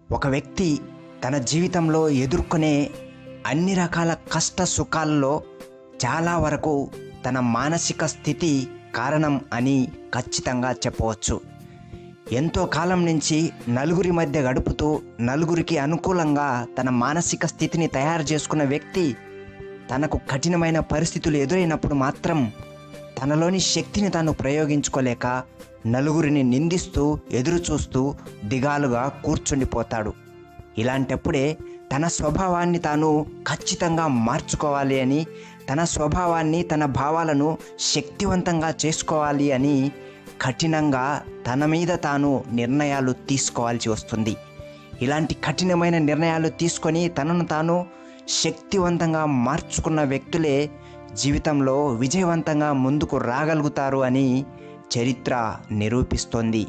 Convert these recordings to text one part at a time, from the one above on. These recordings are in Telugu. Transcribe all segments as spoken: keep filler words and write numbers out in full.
ఒక వ్యక్తి తన జీవితంలో ఎదుర్కొనే అన్ని రకాల కష్ట సుఖాల్లో చాలా వరకు తన మానసిక స్థితి కారణం అని ఖచ్చితంగా చెప్పవచ్చు. ఎంతో కాలం నుంచి నలుగురి మధ్య గడుపుతూ నలుగురికి అనుకూలంగా తన మానసిక స్థితిని తయారు చేసుకున్న వ్యక్తి తనకు కఠినమైన పరిస్థితులు ఎదురైనప్పుడు మాత్రం తనలోని శక్తిని తాను ప్రయోగించుకోలేక నలుగురిని నిందిస్తూ ఎదురు చూస్తూ దిగాలుగా కూర్చుండిపోతాడు. ఇలాంటప్పుడే తన స్వభావాన్ని తాను ఖచ్చితంగా మార్చుకోవాలి అని, తన స్వభావాన్ని తన భావాలను శక్తివంతంగా చేసుకోవాలి అని కఠినంగా తన మీద తాను నిర్ణయాలు తీసుకోవాల్సి వస్తుంది. ఇలాంటి కఠినమైన నిర్ణయాలు తీసుకొని తనను తాను శక్తివంతంగా మార్చుకున్న వ్యక్తులే జీవితంలో విజయవంతంగా ముందుకు రాగలుగుతారు అని చరిత్ర నిరూపిస్తోంది.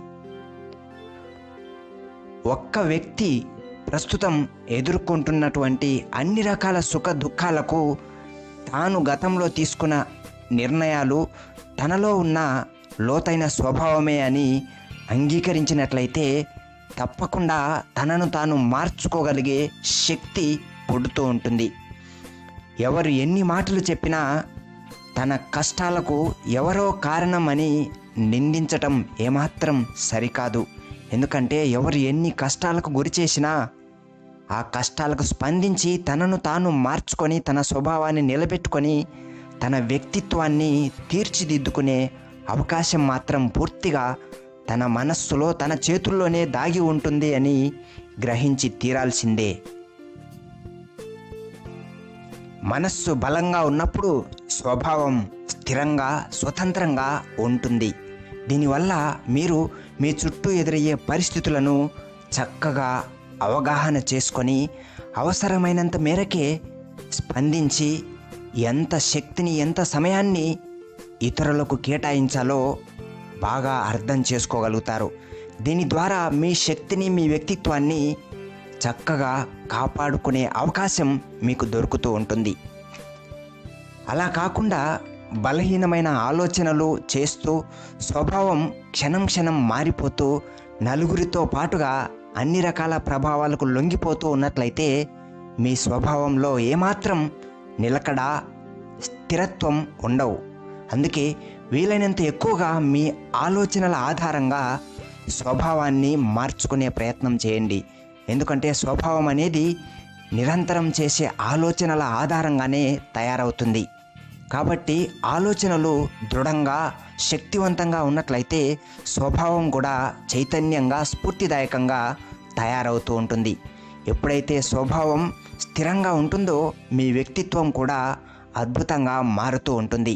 ఒక్క వ్యక్తి ప్రస్తుతం ఎదుర్కొంటున్నటువంటి అన్ని రకాల సుఖ దుఃఖాలకు తాను గతంలో తీసుకున్న నిర్ణయాలు తనలో ఉన్న లోతైన స్వభావమే అని అంగీకరించినట్లయితే తప్పకుండా తనను తాను మార్చుకోగలిగే శక్తి పుడుతూ ఉంటుంది. ఎవరు ఎన్ని మాటలు చెప్పినా తన కష్టాలకు ఎవరో కారణం అని నిందించటం ఏమాత్రం సరికాదు. ఎందుకంటే ఎవరు ఎన్ని కష్టాలకు గురి చేసినా ఆ కష్టాలకు స్పందించి తనను తాను మార్చుకొని తన స్వభావాన్ని నిలబెట్టుకొని తన వ్యక్తిత్వాన్ని తీర్చిదిద్దుకునే అవకాశం మాత్రం పూర్తిగా తన మనస్సులో తన చేతుల్లోనే దాగి ఉంటుంది అని గ్రహించి తీరాల్సిందే. మనస్సు బలంగా ఉన్నప్పుడు స్వభావం స్థిరంగా స్వతంత్రంగా ఉంటుంది. దీనివల్ల మీరు మీ చుట్టూ ఎదురయ్యే పరిస్థితులను చక్కగా అవగాహన చేసుకొని అవసరమైనంత మేరకే స్పందించి ఎంత శక్తిని ఎంత సమయాన్ని ఇతరులకు కేటాయించాలో బాగా అర్థం చేసుకోగలుగుతారు. దీని ద్వారా మీ శక్తిని మీ వ్యక్తిత్వాన్ని చక్కగా కాపాడుకునే అవకాశం మీకు దొరుకుతూ ఉంటుంది. అలా కాకుండా బలహీనమైన ఆలోచనలు చేస్తూ స్వభావం క్షణం క్షణం మారిపోతూ నలుగురితో పాటుగా అన్ని రకాల ప్రభావాలకు లొంగిపోతూ ఉన్నట్లయితే మీ స్వభావంలో ఏమాత్రం నిలకడ స్థిరత్వం ఉండవు. అందుకే వీలైనంత ఎక్కువగా మీ ఆలోచనల ఆధారంగా స్వభావాన్ని మార్చుకునే ప్రయత్నం చేయండి. ఎందుకంటే స్వభావం అనేది నిరంతరం చేసే ఆలోచనల ఆధారంగానే తయారవుతుంది. కాబట్టి ఆలోచనలు దృఢంగా శక్తివంతంగా ఉన్నట్లయితే స్వభావం కూడా చైతన్యంగా స్ఫూర్తిదాయకంగా తయారవుతూ ఉంటుంది. ఎప్పుడైతే స్వభావం స్థిరంగా ఉంటుందో మీ వ్యక్తిత్వం కూడా అద్భుతంగా మారుతూ ఉంటుంది.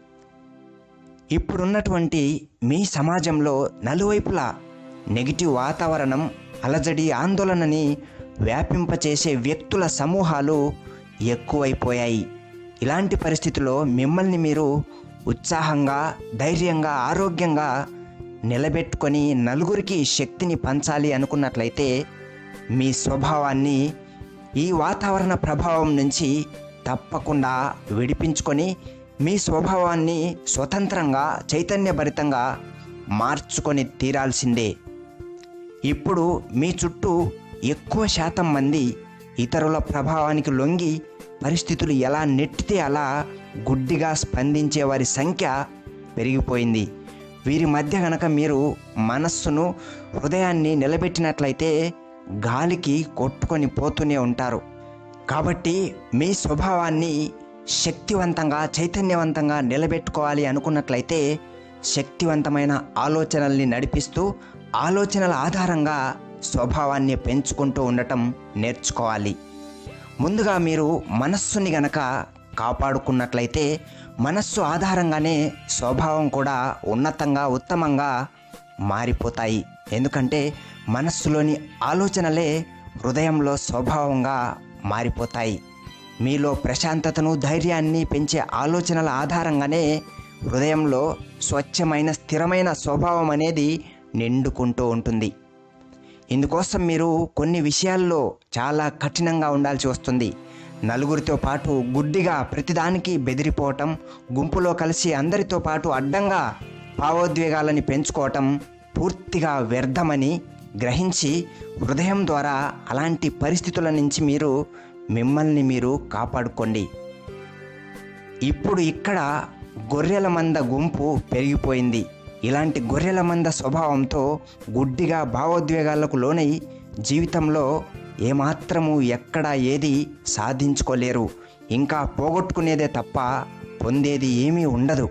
ఇప్పుడున్నటువంటి మీ సమాజంలో నలువైపులా నెగిటివ్ వాతావరణం అలజడి ఆందోళనని వ్యాపింపచేసే వ్యక్తుల సమూహాలు ఎక్కువైపోయాయి. ఇలాంటి పరిస్థితుల్లో మిమ్మల్ని మీరు ఉత్సాహంగా ధైర్యంగా ఆరోగ్యంగా నిలబెట్టుకొని నలుగురికి శక్తిని పంచాలి అనుకున్నట్లయితే మీ స్వభావాన్ని ఈ వాతావరణ ప్రభావం నుంచి తప్పకుండా విడిపించుకొని మీ స్వభావాన్ని స్వతంత్రంగా చైతన్యభరితంగా మార్చుకొని తీరాల్సిందే. ఇప్పుడు మీ చుట్టూ ఎక్కువ శాతం మంది ఇతరుల ప్రభావానికి లొంగి పరిస్థితులు ఎలా నెట్టితే అలా గుడ్డిగా స్పందించే వారి సంఖ్య పెరిగిపోయింది. వీరి మధ్య గనక మీరు మనస్సును హృదయాన్ని నిలబెట్టినట్లయితే గాలికి కొట్టుకొని పోతూనే ఉంటారు. కాబట్టి మీ స్వభావాన్ని శక్తివంతంగా చైతన్యవంతంగా నిలబెట్టుకోవాలి అనుకున్నట్లయితే శక్తివంతమైన ఆలోచనల్ని నడిపిస్తూ ఆలోచనల ఆధారంగా స్వభావాన్ని పెంచుకుంటూ ఉండటం నేర్చుకోవాలి. ముందుగా మీరు మనస్సుని గనక కాపాడుకున్నట్లయితే మనస్సు ఆధారంగానే స్వభావం కూడా ఉన్నతంగా ఉత్తమంగా మారిపోతాయి. ఎందుకంటే మనస్సులోని ఆలోచనలే హృదయంలో స్వభావంగా మారిపోతాయి. మీలో ప్రశాంతతను ధైర్యాన్ని పెంచే ఆలోచనల ఆధారంగానే హృదయంలో స్వచ్ఛమైన స్థిరమైన స్వభావం అనేది నిండుకుంటూ ఉంటుంది. ఇందుకోసం మీరు కొన్ని విషయాల్లో చాలా కఠినంగా ఉండాల్సి వస్తుంది. నలుగురితో పాటు గుడ్డిగా ప్రతిదానికి బెదిరిపోవటం, గుంపులో కలిసి అందరితో పాటు అడ్డంగా భావోద్వేగాలని పెంచుకోవటం పూర్తిగా వ్యర్థమని గ్రహించి హృదయం ద్వారా అలాంటి పరిస్థితుల నుంచి మీరు మిమ్మల్ని మీరు కాపాడుకోండి. ఇప్పుడు ఇక్కడ గొర్రెల మంద గుంపు పెరిగిపోయింది. ఇలాంటి గొర్రెల మంద స్వభావంతో గుడ్డిగా భావోద్వేగాలకు లోనై జీవితంలో ఏమాత్రము ఎక్కడ ఏది సాధించుకోలేరు. ఇంకా పోగొట్టుకునేదే తప్ప పొందేది ఏమీ ఉండదు.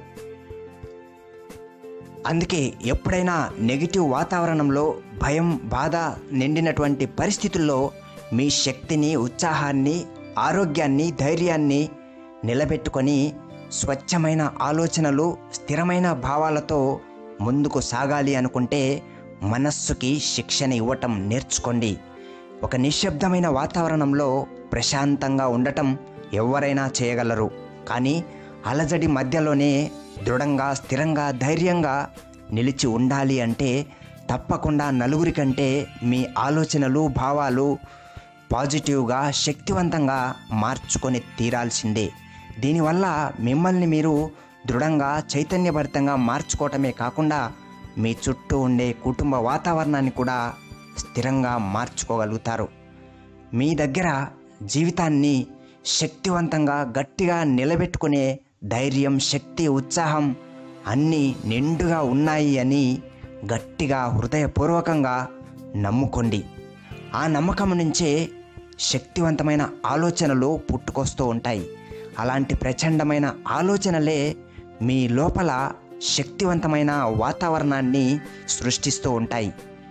అందుకే ఎప్పుడైనా నెగిటివ్ వాతావరణంలో భయం, బాధ నిండినటువంటి పరిస్థితుల్లో మీ శక్తిని, ఉత్సాహాన్ని, ఆరోగ్యాన్ని, ధైర్యాన్ని నిలబెట్టుకొని స్వచ్ఛమైన ఆలోచనలు, స్థిరమైన భావాలతో ముందుకు సాగాలి అనుకుంటే మనస్సుకి శిక్షణ ఇవ్వటం నేర్చుకోండి. ఒక నిశ్శబ్దమైన వాతావరణంలో ప్రశాంతంగా ఉండటం ఎవరైనా చేయగలరు. కానీ అలజడి మధ్యలోనే దృఢంగా, స్థిరంగా, ధైర్యంగా నిలిచి ఉండాలి అంటే తప్పకుండా నలుగురి కంటే మీ ఆలోచనలు, భావాలు పాజిటివ్గా, శక్తివంతంగా మార్చుకొని తీరాల్సిందే. దీనివల్ల మిమ్మల్ని మీరు దృఢంగా, చైతన్యభరితంగా మార్చుకోవటమే కాకుండా మీ చుట్టూ ఉండే కుటుంబ వాతావరణాన్ని కూడా స్థిరంగా మార్చుకోగలుగుతారు. మీ దగ్గర జీవితాన్ని శక్తివంతంగా, గట్టిగా నిలబెట్టుకునే ధైర్యం, శక్తి, ఉత్సాహం అన్నీ నిండుగా ఉన్నాయి అని గట్టిగా, హృదయపూర్వకంగా నమ్ముకోండి. ఆ నమ్మకం నుంచే శక్తివంతమైన ఆలోచనలు పుట్టుకొస్తూ ఉంటాయి. అలాంటి ప్రచండమైన ఆలోచనలే మీ లోపల శక్తివంతమైన వాతావరణాన్ని సృష్టిస్తూ ఉంటాయి.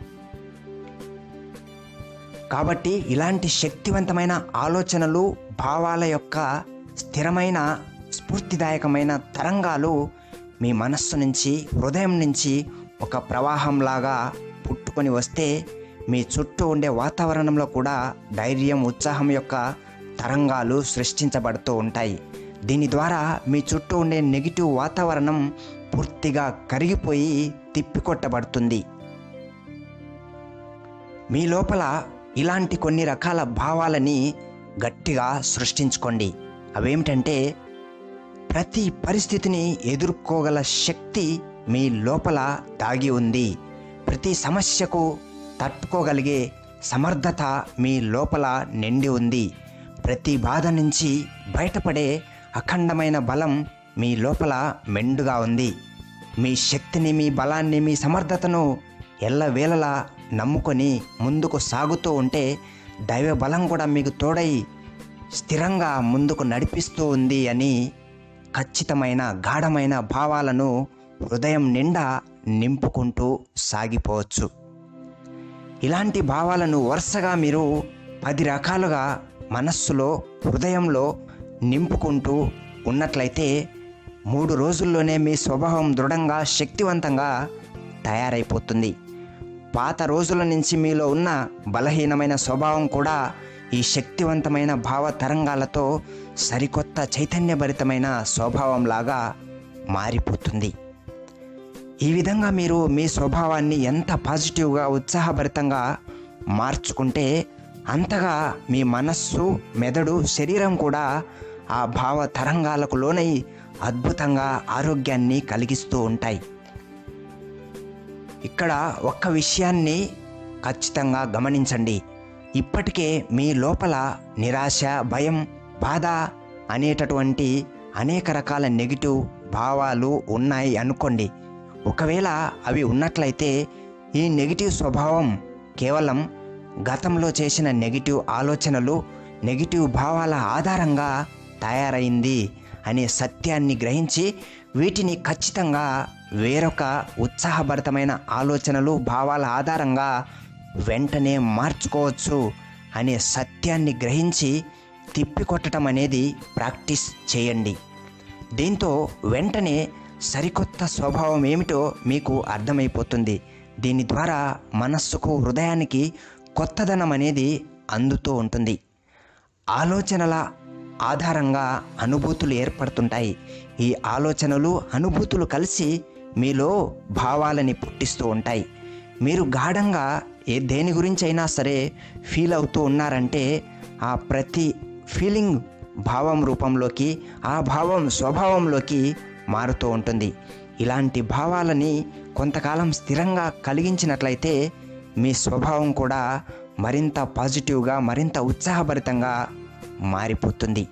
కాబట్టి ఇలాంటి శక్తివంతమైన ఆలోచనలు, భావాల యొక్క స్థిరమైన, స్ఫూర్తిదాయకమైన తరంగాలు మీ మనస్సు నుంచి, హృదయం నుంచి ఒక ప్రవాహంలాగా పుట్టుకొని వస్తే మీ చుట్టూ ఉండే వాతావరణంలో కూడా ధైర్యం, ఉత్సాహం యొక్క తరంగాలు సృష్టించబడుతూ ఉంటాయి. దీని ద్వారా మీ చుట్టూ ఉండే నెగిటివ్ వాతావరణం పూర్తిగా కరిగిపోయి తిప్పికొట్టబడుతుంది. మీ లోపల ఇలాంటి కొన్ని రకాల భావాలని గట్టిగా సృష్టించుకోండి. అవేమిటంటే, ప్రతి పరిస్థితిని ఎదుర్కోగల శక్తి మీ లోపల దాగి ఉంది. ప్రతి సమస్యకు తట్టుకోగలిగే సమర్థత మీ లోపల నిండి ఉంది. ప్రతి బాధ నుంచి బయటపడే అఖండమైన బలం మీ లోపల మెండుగా ఉంది. మీ శక్తిని, మీ బలాన్ని, మీ సమర్థతను ఎల్లవేళలా నమ్ముకొని ముందుకు సాగుతూ ఉంటే దైవ బలం కూడా మీకు తోడై స్థిరంగా ముందుకు నడిపిస్తూ ఉంది అని ఖచ్చితమైన, గాఢమైన భావాలను హృదయం నిండా నింపుకుంటూ సాగిపోవచ్చు. ఇలాంటి భావాలను వరుసగా మీరు పది రకాలుగా మనస్సులో, హృదయంలో నింపుకుంటూ ఉన్నట్లయితే మూడు రోజుల్లోనే మీ స్వభావం దృఢంగా, శక్తివంతంగా తయారైపోతుంది. పాత రోజుల నుంచి మీలో ఉన్న బలహీనమైన స్వభావం కూడా ఈ శక్తివంతమైన భావ తరంగాలతో సరికొత్త చైతన్యభరితమైన స్వభావంలాగా మారిపోతుంది. ఈ విధంగా మీరు మీ స్వభావాన్ని ఎంత పాజిటివ్గా, ఉత్సాహభరితంగా మార్చుకుంటే అంతగా మీ మనస్సు, మెదడు, శరీరం కూడా ఆ భావ తరంగాలకు లోనై అద్భుతంగా ఆరోగ్యాన్ని కలిగిస్తూ ఉంటాయి. ఇక్కడ ఒక్క విషయాన్ని ఖచ్చితంగా గమనించండి. ఇప్పటికే మీ లోపల నిరాశ, భయం, బాధ అనేటటువంటి అనేక రకాల నెగిటివ్ భావాలు ఉన్నాయి అనుకోండి. ఒకవేళ అవి ఉన్నట్లయితే ఈ నెగిటివ్ స్వభావం కేవలం గతంలో చేసిన నెగిటివ్ ఆలోచనలు, నెగిటివ్ భావాల ఆధారంగా తయారైంది అనే సత్యాన్ని గ్రహించి వీటిని ఖచ్చితంగా వేరొక ఉత్సాహభరితమైన ఆలోచనలు, భావాల ఆధారంగా వెంటనే మార్చుకోవచ్చు అనే సత్యాన్ని గ్రహించి తిప్పికొట్టడం అనేది ప్రాక్టీస్ చేయండి. దీంతో వెంటనే సరికొత్త స్వభావం ఏమిటో మీకు అర్థమైపోతుంది. దీని ద్వారా మనస్సుకు, హృదయానికి కొత్తదనం అనేది అందుతూ ఉంటుంది. ఆలోచనల ఆధారంగా అనుభూతులు ఏర్పడుతుంటాయి. ఈ ఆలోచనలు, అనుభూతులు కలిసి మీలో భావాలని పుట్టిస్తూ ఉంటాయి. మీరు గాఢంగా ఏ దేని గురించి అయినా సరే ఫీల్ అవుతూ ఉన్నారంటే ఆ ప్రతి ఫీలింగ్ భావం రూపంలోకి, ఆ భావం స్వభావంలోకి మారుతూ ఉంటుంది. ఇలాంటి భావాలని కొంతకాలం స్థిరంగా కలిగించినట్లయితే మీ స్వభావం కూడా మరింత పాజిటివ్గా, మరింత ఉత్సాహభరితంగా మారిపోతుంది.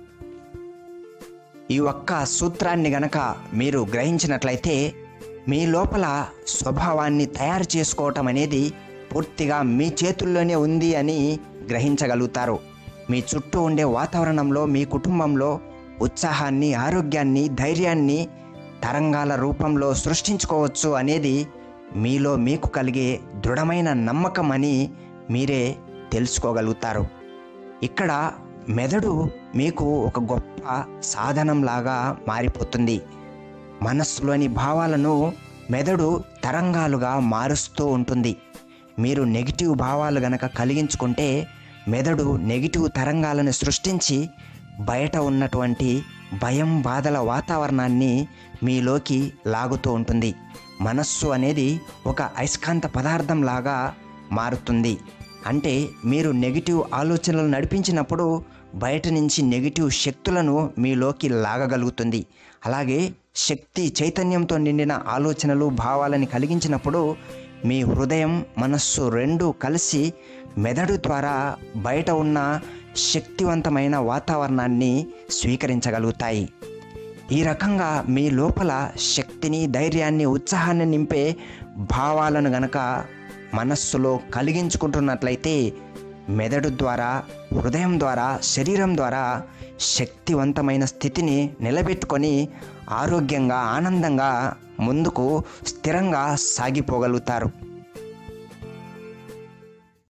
ఈ ఒక్క సూత్రాన్ని గనక మీరు గ్రహించినట్లయితే మీ లోపల స్వభావాన్ని తయారు చేసుకోవటం అనేది పూర్తిగా మీ చేతుల్లోనే ఉంది అని గ్రహించగలుగుతారు. మీ చుట్టూ ఉండే వాతావరణంలో, మీ కుటుంబంలో ఉత్సాహాన్ని, ఆరోగ్యాన్ని, ధైర్యాన్ని తరంగాల రూపంలో సృష్టించుకోవచ్చు అనేది మీలో మీకు కలిగే దృఢమైన నమ్మకం అని మీరే తెలుసుకోగలుగుతారు. ఇక్కడ మెదడు మీకు ఒక గొప్ప సాధనంలాగా మారిపోతుంది. మనస్సులోని భావాలను మెదడు తరంగాలుగా మారుస్తూ ఉంటుంది. మీరు నెగిటివ్ భావాలు గనక కలిగించుకుంటే మెదడు నెగిటివ్ తరంగాలను సృష్టించి బయట ఉన్నటువంటి భయం, బాధల వాతావరణాన్ని మీలోకి లాగుతూ ఉంటుంది. మనస్సు అనేది ఒక అయస్కాంత పదార్థంలాగా మారుతుంది. అంటే మీరు నెగిటివ్ ఆలోచనలు నడిపించినప్పుడు బయట నుంచి నెగిటివ్ శక్తులను మీలోకి లాగగలుగుతుంది. అలాగే శక్తి, చైతన్యంతో నిండిన ఆలోచనలు, భావాలని కలిగించినప్పుడు మీ హృదయం, మనస్సు రెండు కలిసి మెదడు ద్వారా బయట ఉన్న శక్తివంతమైన వాతావరణాన్ని స్వీకరించగలుగుతాయి. ఈ రకంగా మీ లోపల శక్తిని, ధైర్యాన్ని, ఉత్సాహాన్ని నింపే భావాలను గనక మనస్సులో కలిగించుకుంటున్నట్లయితే మెదడు ద్వారా, హృదయం ద్వారా, శరీరం ద్వారా శక్తివంతమైన స్థితిని నిలబెట్టుకొని ఆరోగ్యంగా, ఆనందంగా ముందుకు స్థిరంగా సాగిపోగలుగుతారు.